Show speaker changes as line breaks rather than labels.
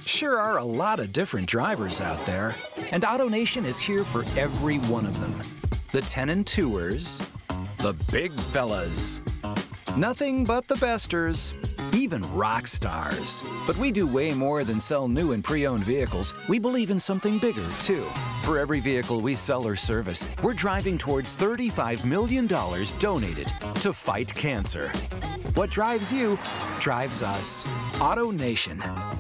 sure are a lot of different drivers out there, and AutoNation is here for every one of them. The 10 and 2ers, the big fellas, nothing but the besters, even rock stars. But we do way more than sell new and pre-owned vehicles. We believe in something bigger, too. For every vehicle we sell or service, we're driving towards $35 million donated to fight cancer. What drives you drives us. AutoNation.